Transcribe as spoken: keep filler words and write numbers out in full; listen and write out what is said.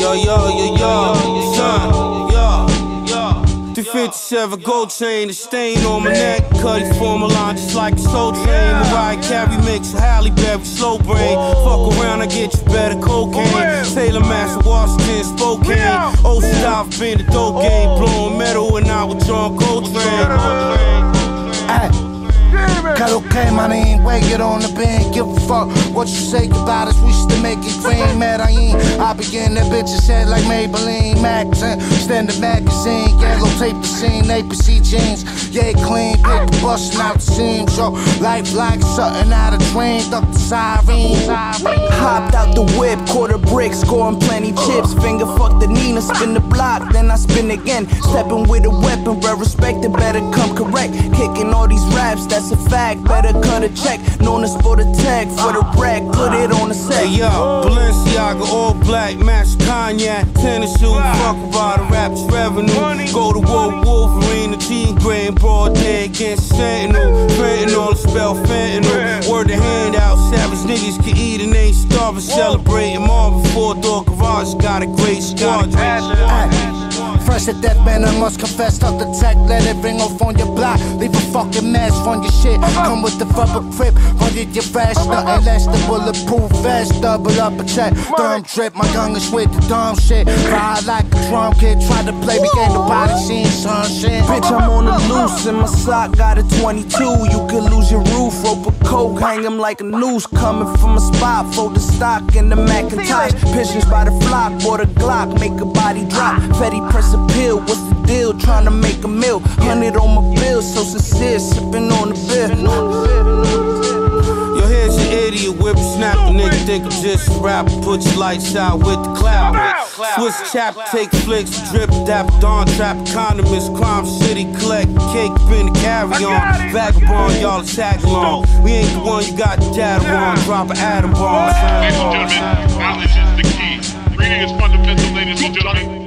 Yo, yo, yo, yo, son, yo, yo. three fifty-seven gold chain, the stain on my neck. Cuddy form a line just like a soul train. Mariah Carey mix, Halle Berry, slow brain. Fuck around, I get you better cocaine. Taylor Master, Washington, Spokane. Ocean dive, been the dope game. Blowing metal and I was John Coltrane. Got okay, my name, wait, get on the band, give a fuck what you say about us, we still make it clean, mad I ain't, I begin that bitch's head like Maybelline, Maxin, standard magazine, yellow tape the scene, A P C jeans, yeah, clean, paper bustin' out the seams, yo, life like something out of dream, duck the siren, hopped out the whip, quarter brick, scoring plenty chips, finger fuck the Nina, spin the block, then I spin again, stepping with a weapon, well respected, better come correct, kicking all these raps, that's a fact, better cut a check, known as for the tag, for the rack, put it on the set. Hey yo, Balenciaga, all black, match cognac, tennis shoes, fuck about the rap's revenue, go to war, Wolverine, the team gray and broad day against Sentinel, fentanyl, spell fentanyl, word the hand out, savage niggas can eat and ain't starving, celebrating Marvin, four-door garage, got a great squad. Fresh to death, man, I must confess. Talk the tech, let it ring off on your block. Leave a fucking mask on your shit. Come with the rubber grip, run it your fast. Nothing less than bulletproof vest. Double up a check, dumb trip. My youngest with the dumb shit. Ride like a drum kid, try to play, we ain't nobody seen some shit. Bitch, I'm on the loose, and my sock got a twenty-two. You could lose your roof, rope a coke, hang him like a noose. Coming from a spot, fold the stock in the Macintosh. Pigeons by the flock, bought a Glock, make a body drop. Fetty press a pill, what's the deal? Trying to make a meal, hundred on my bill, so sincere, sipping on the beer. Yo, here's an idiot whip, snap the nigga, think I'm just a rapper. Put your lights out with the clap. Swiss chap, take flicks, drip, dap, dawn, trap, economist, crime city, collect cake, pin the carry on. Vagabond, y'all tag along. We ain't the one you got the data on. Drop an atom bomb. Ladies and gentlemen, knowledge is the key. Reading is fundamental, ladies and gentlemen.